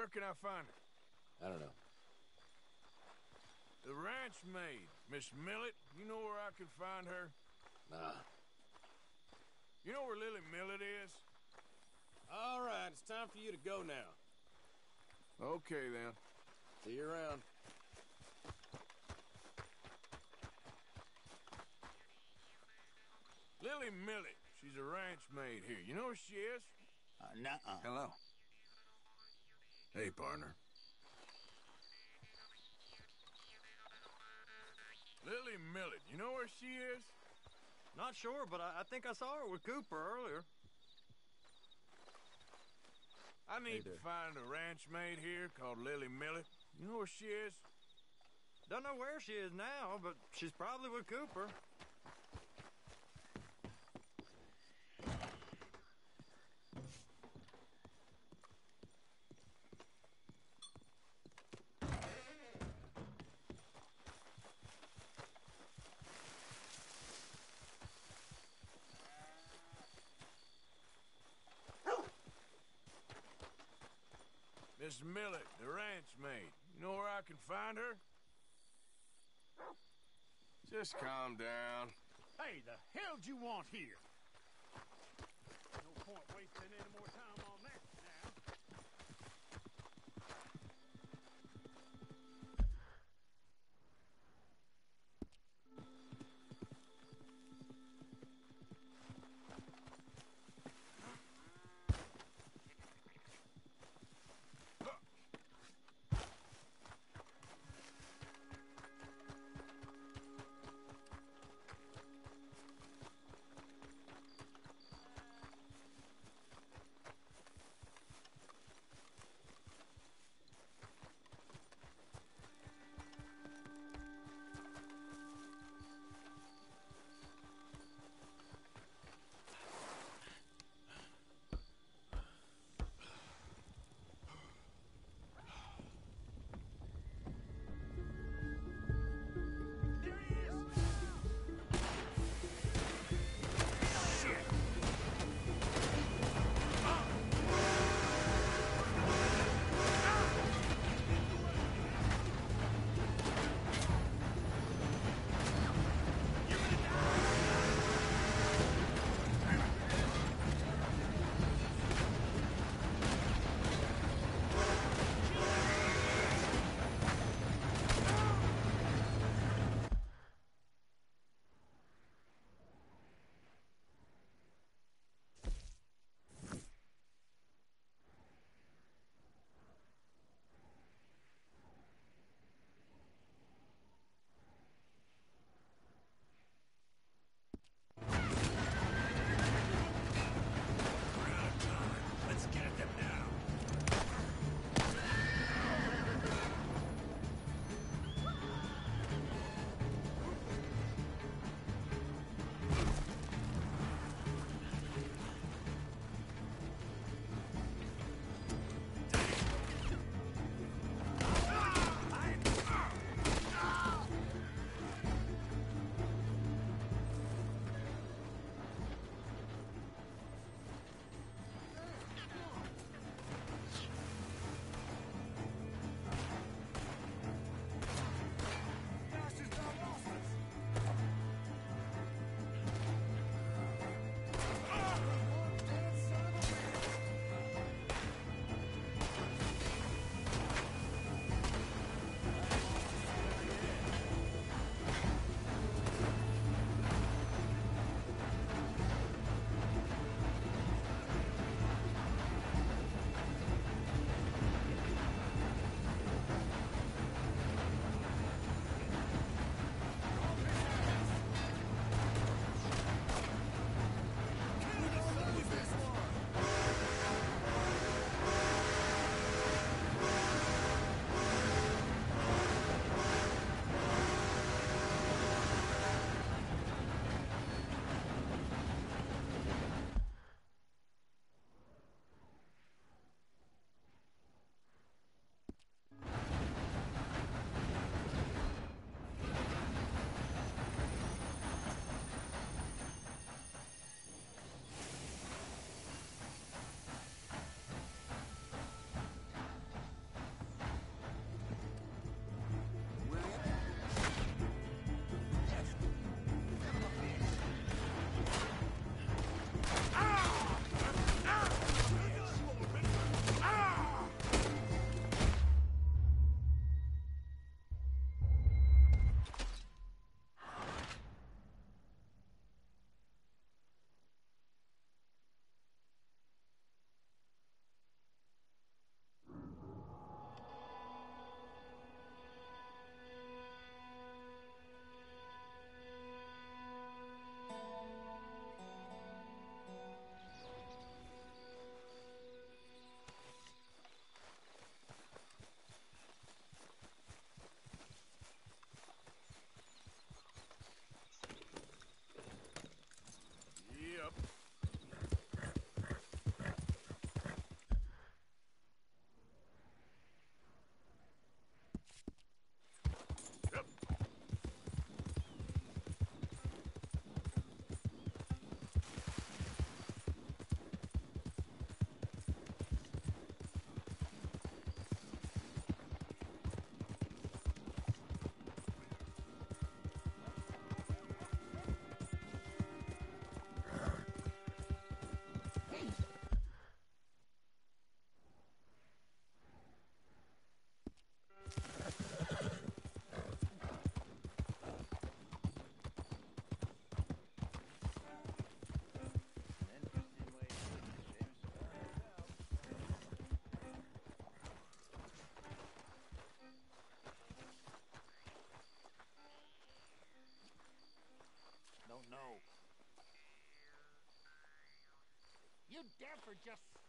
Where can I find her? I don't know. The ranch maid, Miss Millet. You know where I can find her? Nah. You know where Lily Millet is? All right, it's time for you to go now. Okay, then. See you around. Lily Millet. She's a ranch maid here. You know where she is? Nuh-uh. Hello. Hey, partner. Lily Millet. You know where she is? Not sure, but I think I saw her with Cooper earlier. I need to find a ranch maid here called Lily Millet. You know where she is? Don't know where she is now, but she's probably with Cooper. Miss Millet, the ranch maid. You know where I can find her? Just calm down. Hey, the hell'd you want here? No point wasting any more time on that now.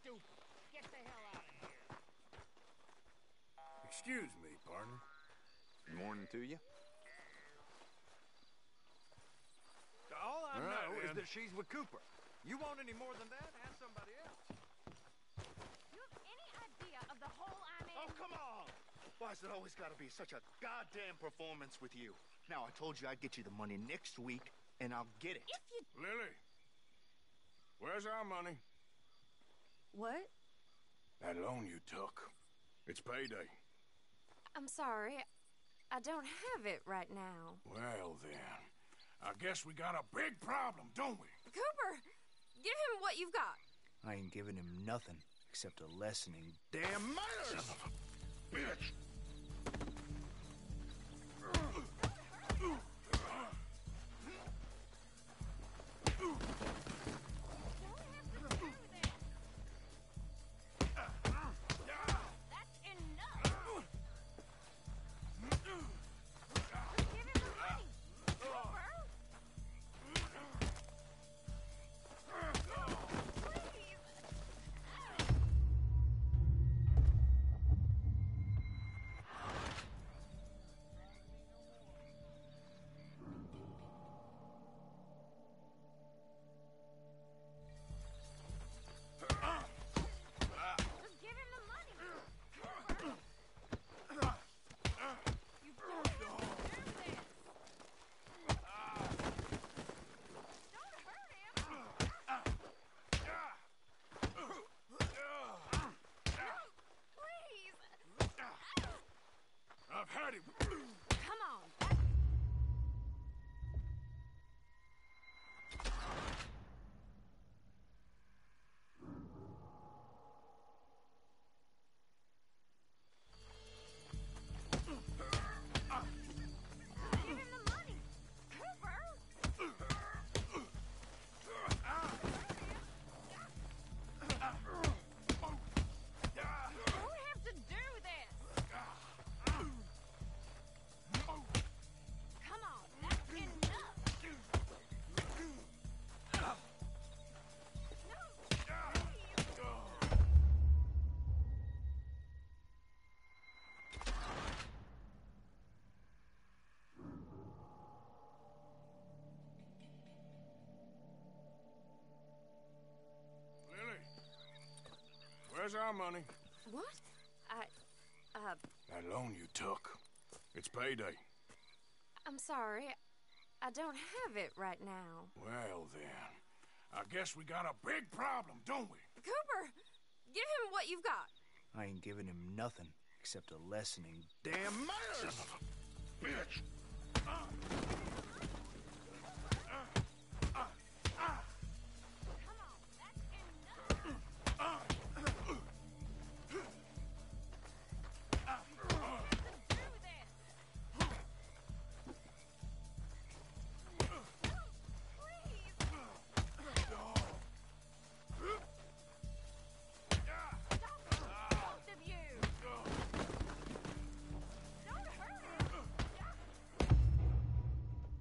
stupid. Get the hell out of here. Excuse me, partner. Morning to you. All I All right, know is then. that she's with Cooper. You want any more than that? Ask somebody else. You have any idea of the hole I'm in? Oh, come on! Why's it always gotta be such a goddamn performance with you? Now, I told you I'd get you the money next week, and I'll get it. If you... Lily, where's our money? What? That loan you took. It's payday. I'm sorry. I don't have it right now. Well, then. I guess we got a big problem, don't we? Cooper, give him what you've got. I ain't giving him nothing except a lessening. Damn manners! Son of a bitch! That's enough. Just give him the money. Cooper. Please. Just give him the money. Cooper. You don't have to do this. Don't hurt him. Please. I've had him. Come on. Give him the money. Cooper. You don't have to do this. Come on. That's enough. No. Please. Lily, where's our money? What? That loan you took. It's payday. I'm sorry. I don't have it right now. Well, then. I guess we got a big problem, don't we? Cooper, give him what you've got. I ain't giving him nothing except a lessening. Damn manners! Son of a bitch! Come on. That's enough. Do this. Please. Stop it, both of you. Don't hurt him.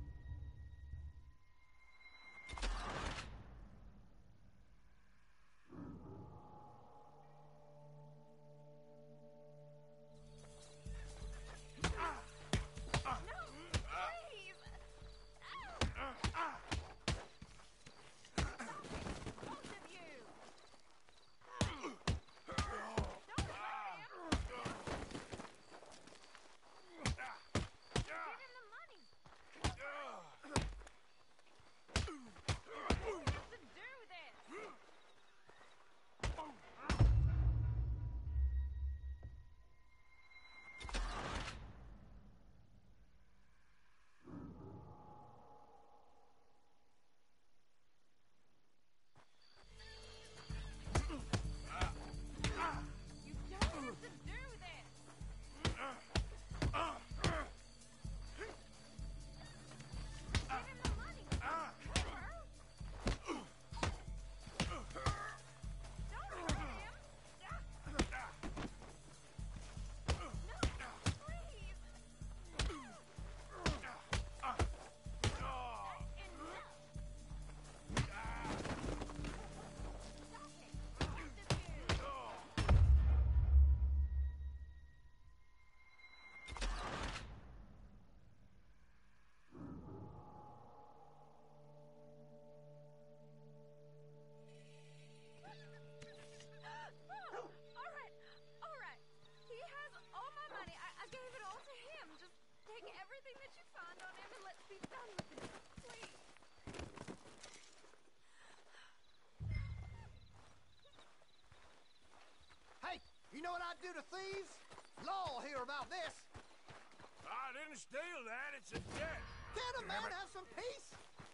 what I'd do to thieves? Law will hear about this. I didn't steal that. It's a debt. Can a man have some peace?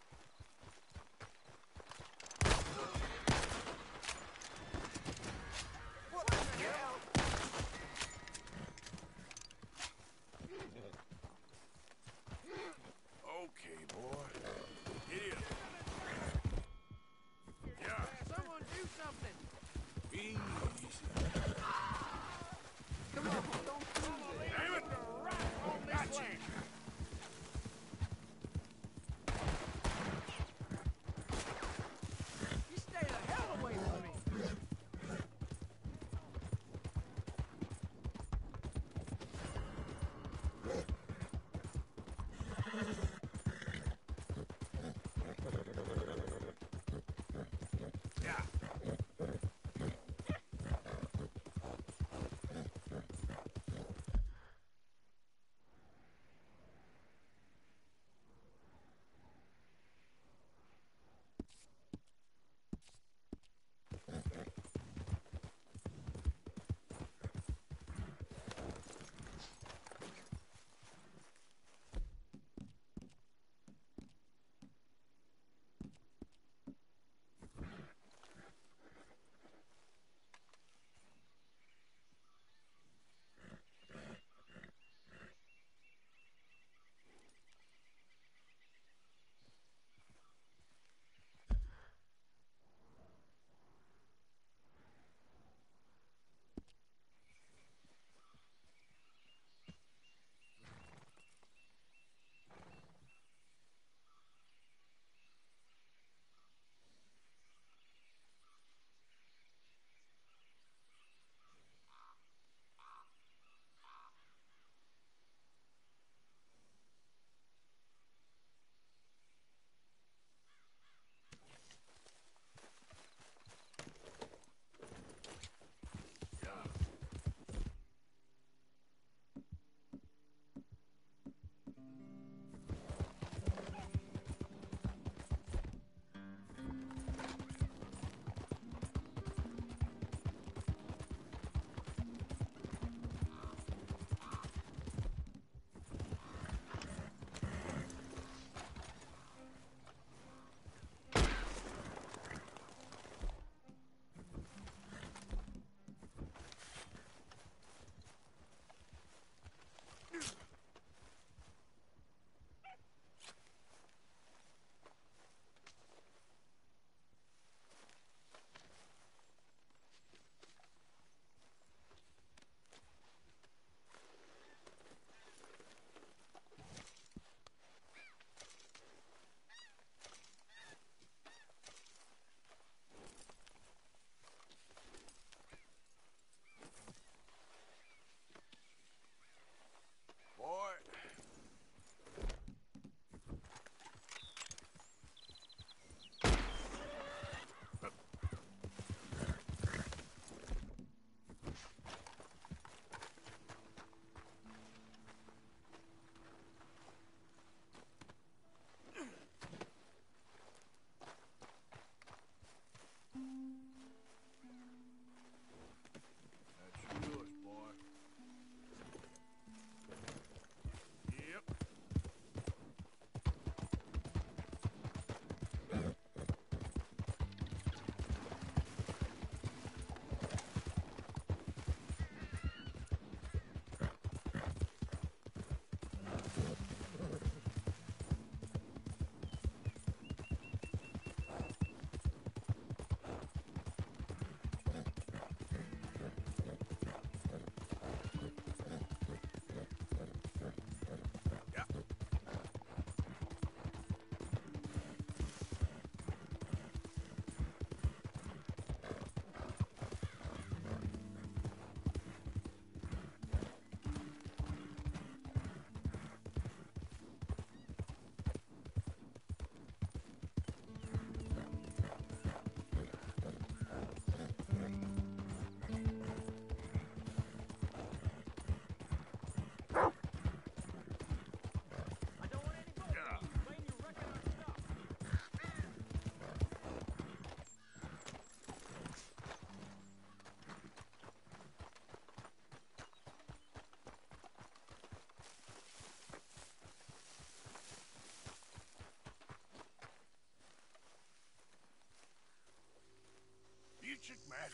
What the hell? Okay, boy. Get up. Yeah. Someone do something. Easy. Come on, don't do this. Damn it! Got you.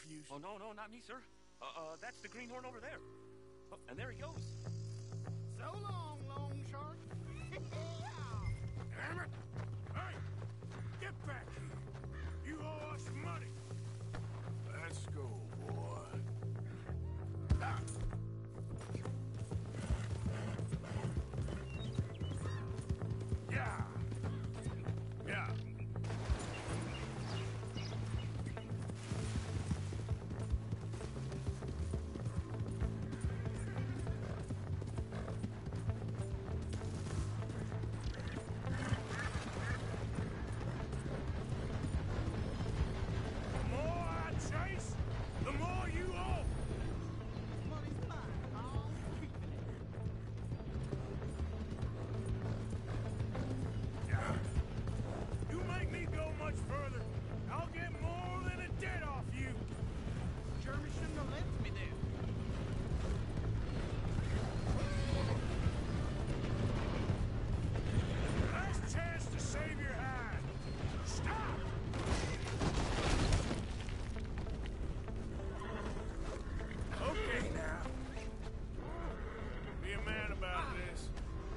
confusing. Oh, no, not me, sir. That's the greenhorn over there. Oh, and there he goes. So long, long shark. Damn it! Hey! Get back here! You owe us money! Let's go, boy. Ah. Yeah! Yeah! The more I chase, the more you owe! Money's mine. I'm keeping it. Yeah. You make me go much further, I'll get more than a debt off you! Jeremy shouldn't have left me there. Last chance to save your hide! Stop! Okay now. Be a man about this.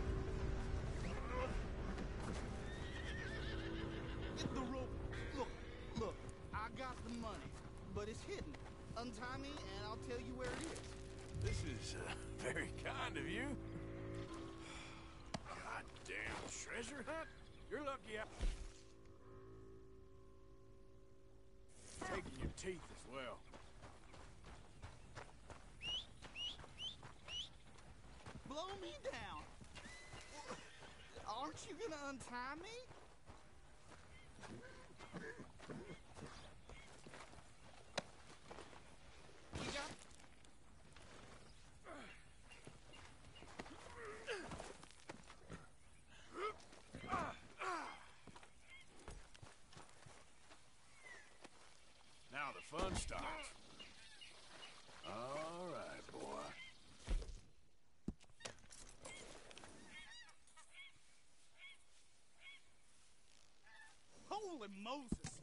Get the rope. Look. I got the money, but it's hidden. Untie me, and I'll tell you where it is. This is very kind of you. Goddamn treasure hunt? You're lucky I... Taking your teeth as well. Blow me down. Aren't you gonna untie me? You got... Now the fun starts. All right, boy. Holy Moses!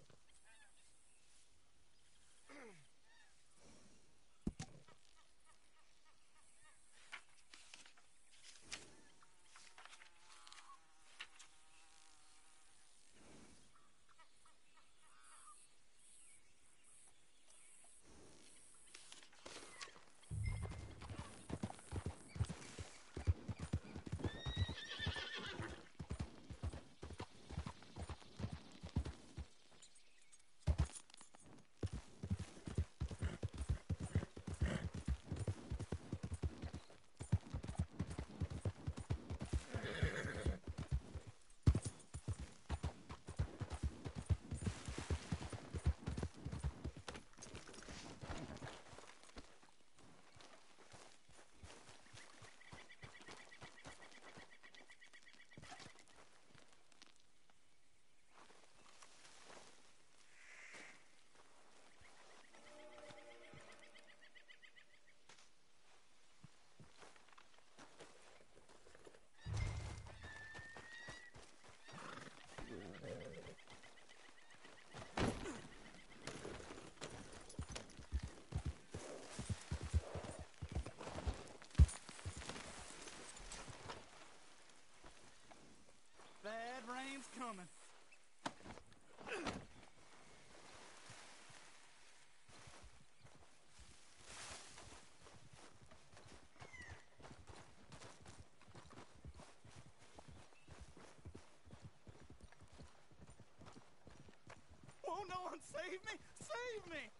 Bad rain's coming. Won't no one save me? Save me!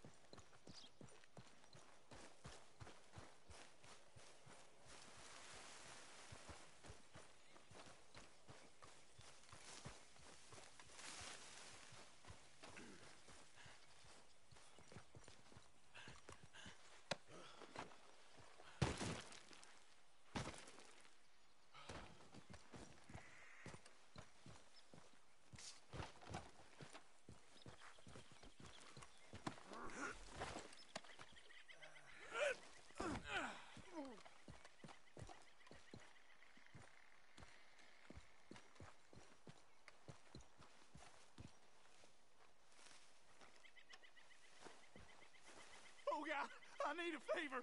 I need a favor.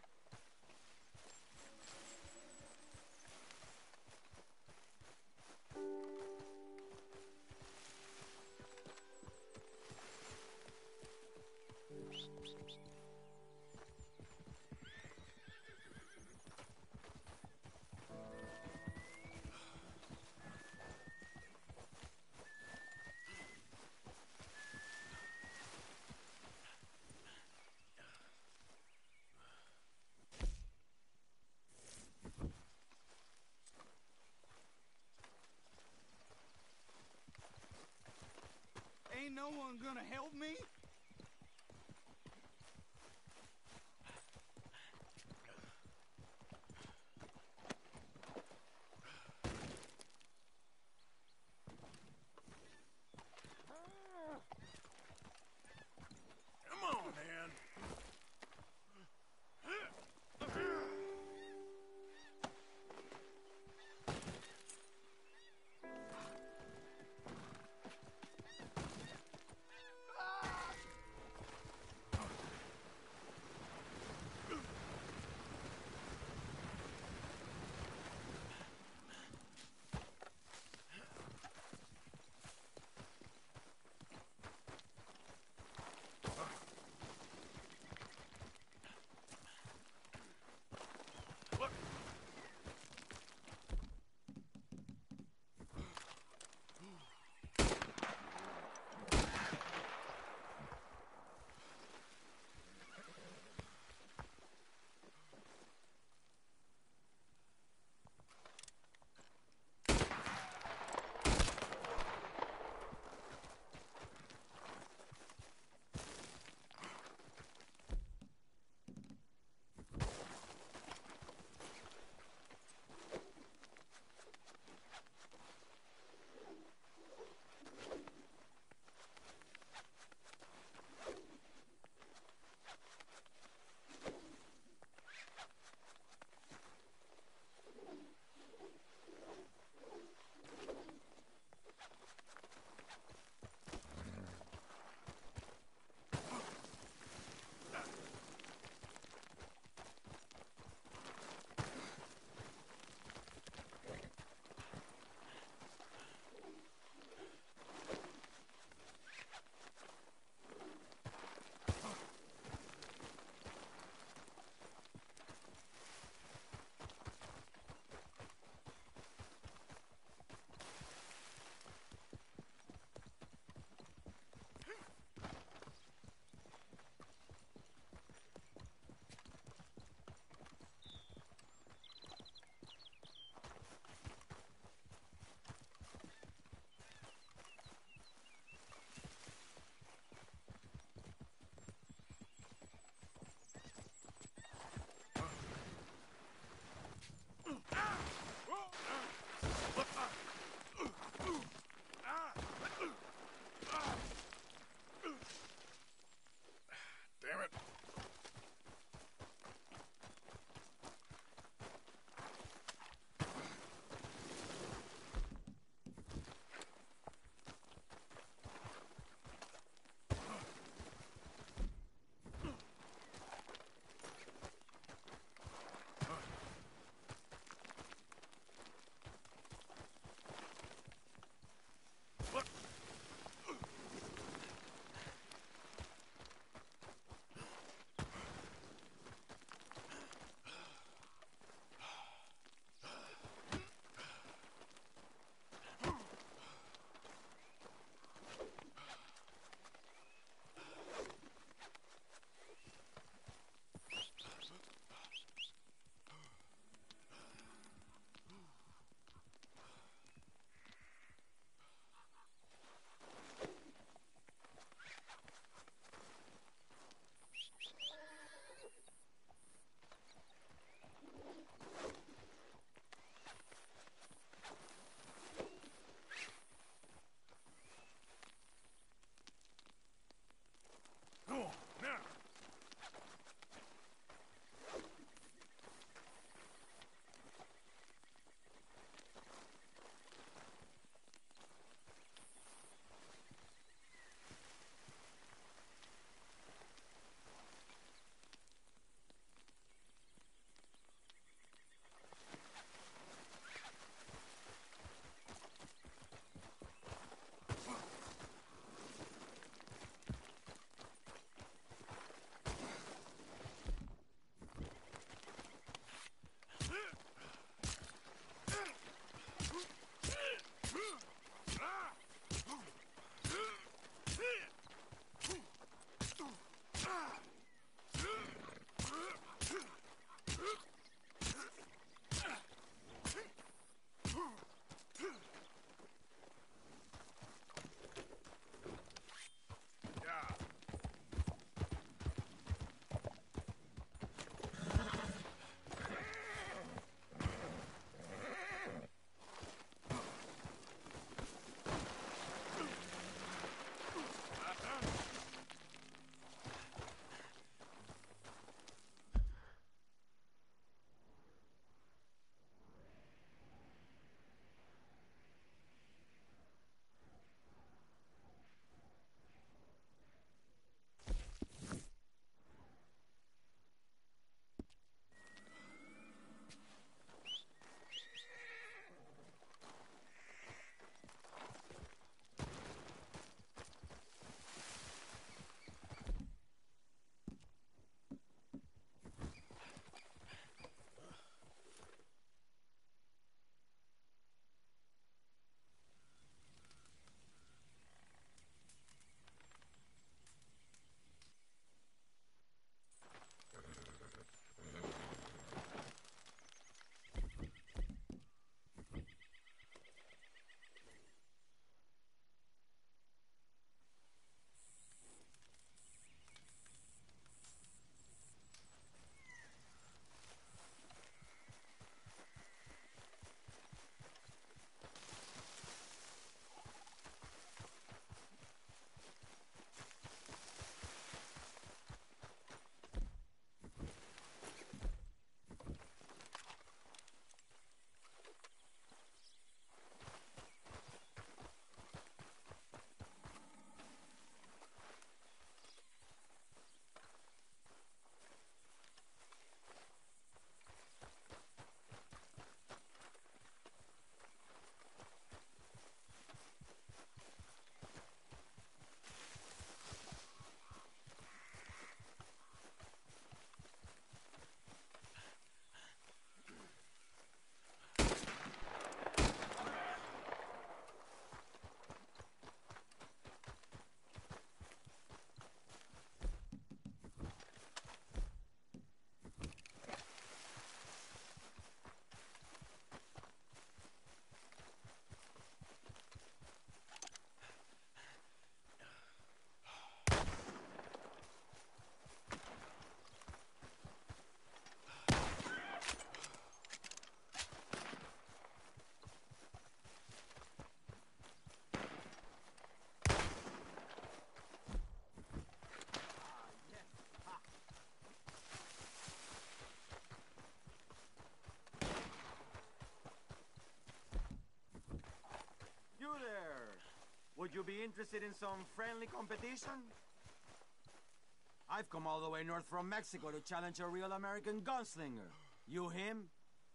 interested in some friendly competition? I've come all the way north from Mexico to challenge a real American gunslinger. You him?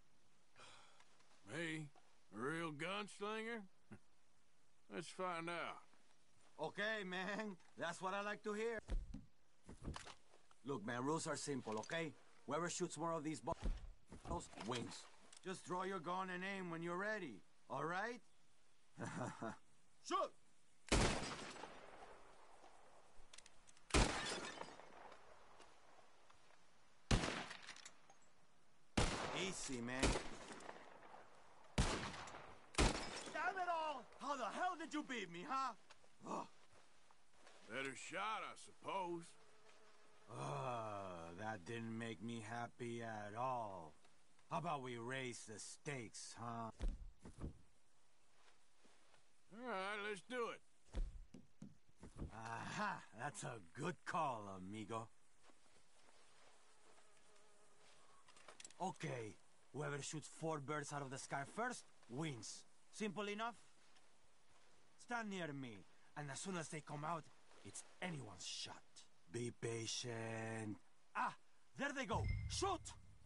Me? A real gunslinger? Let's find out. Okay, man. That's what I like to hear. Look, man, rules are simple, okay? Whoever shoots more of these bottles wins. Just draw your gun and aim when you're ready, all right? Shoot! Easy, man. Damn it all! How the hell did you beat me, huh? Oh. Better shot, I suppose. That didn't make me happy at all. How about we raise the stakes, huh? All right, let's do it. Aha! That's a good call, amigo. Okay, whoever shoots 4 birds out of the sky first wins. Simple enough? Stand near me, and as soon as they come out, it's anyone's shot. Be patient. Ah! There they go! Shoot!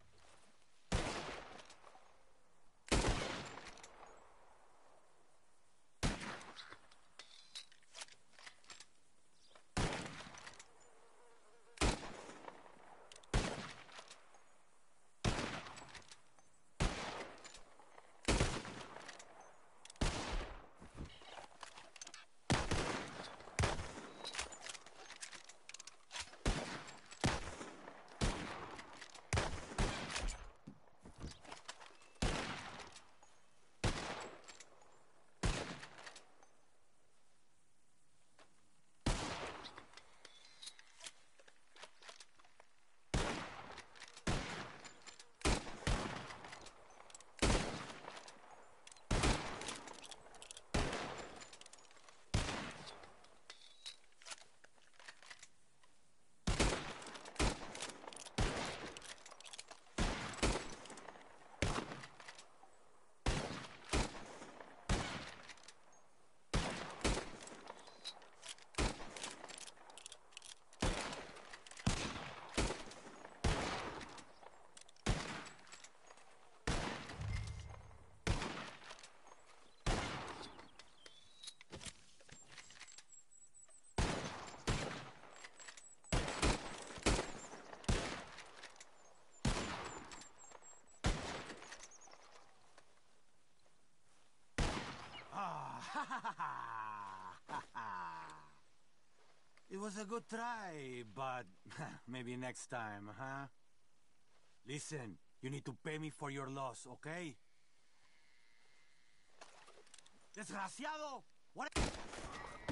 It was a good try, but maybe next time, huh? Listen, you need to pay me for your loss, okay? Desgraciado! What?